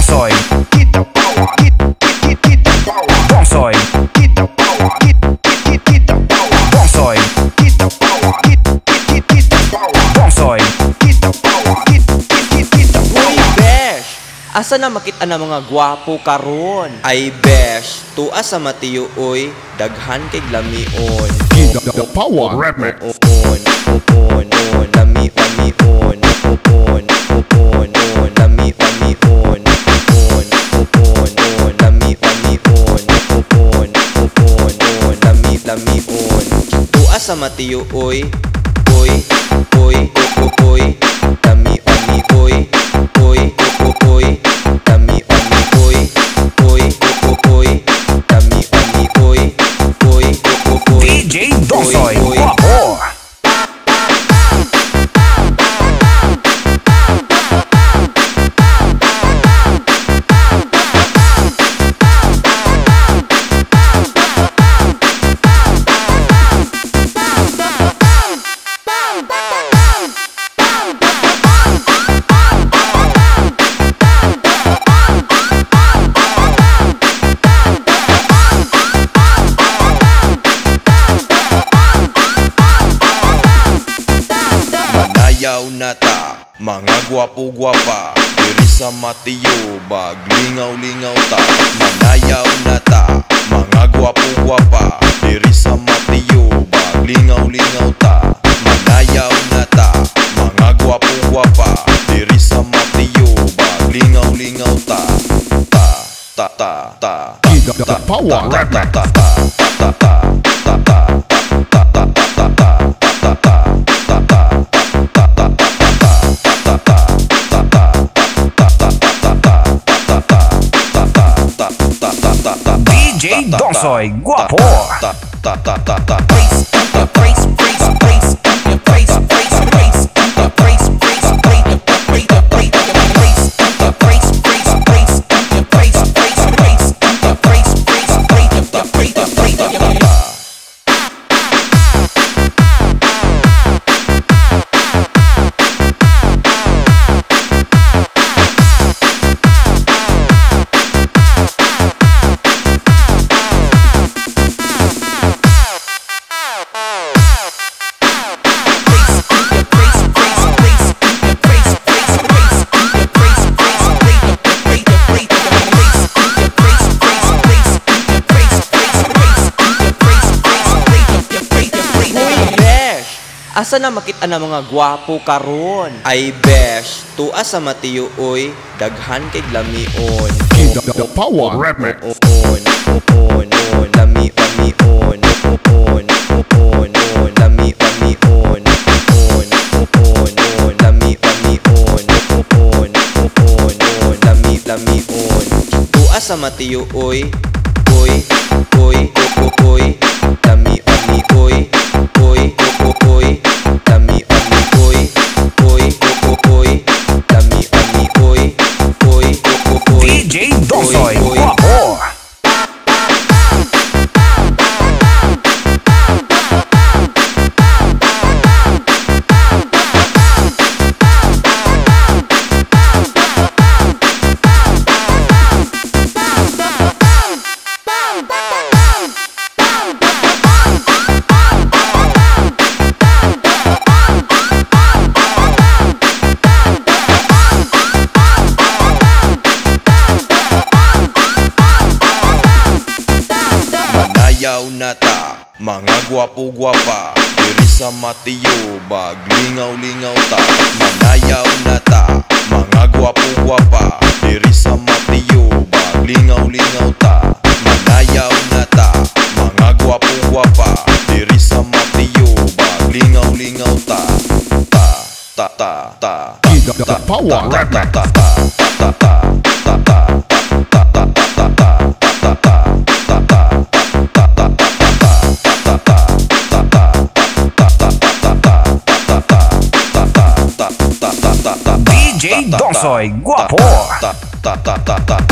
Dongsoy, get the power, get the power. Dongsoy, get the power, get the power. Dongsoy, get the power, get the power. Dongsoy, get the power, get the power. Uy, besh! Asa na makita na mga gwapo karon? Ay, besh! Tuas sa matiyo, oy, daghan kay lamion. The power remix. Lami, on. Lami, on. Tuas sa matiyo, oy. Lami, oy. DJ Dongsoy, guapo. Manayaw na ta, mga gwapo-gwapa, diri sa matiyo, baglingaw-lingaw ta. Manayaw na ta, mga gwapo-gwapa, diri sa matiyo, baglingaw-lingaw ta. Manayaw na ta, mga gwapo-gwapa, diri sa matiyo, baglingaw-lingaw ta. The power remix. DJ Dongsoy, guapo. Asa na makita na mga gwapo karon? Ay, besh! Tuas sa matiyo, oy, daghan kay lamion. The power remix. Lami, on. Lami, on. Tuas sa matiyo, oy. Lami, oy. DJ Dongsoy, guapo. Manayaw na ta, mga gwapo-gwapa, diri sa matiyo, baglingaw-lingaw ta. Manayaw na ta, mga gwapo-gwapa, diri sa matiyo, baglingaw-lingaw ta. Manayaw na ta, mga gwapo-gwapa, diri sa matiyo, baglingaw-lingaw ta. The power remix. DJ Dongsoy, guapo.